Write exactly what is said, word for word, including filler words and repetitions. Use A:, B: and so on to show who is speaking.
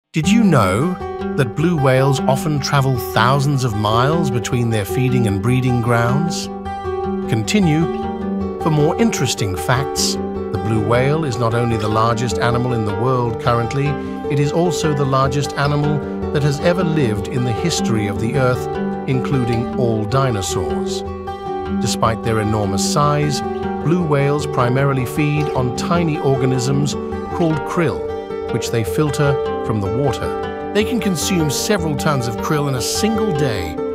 A: Did you know that blue whales often travel thousands of miles between their feeding and breeding grounds? Continue. For more interesting facts, the blue whale is not only the largest animal in the world currently, it is also the largest animal that has ever lived in the history of the Earth, including all dinosaurs. Despite their enormous size, blue whales primarily feed on tiny organisms called krill, which they filter from the water. They can consume several tons of krill in a single day,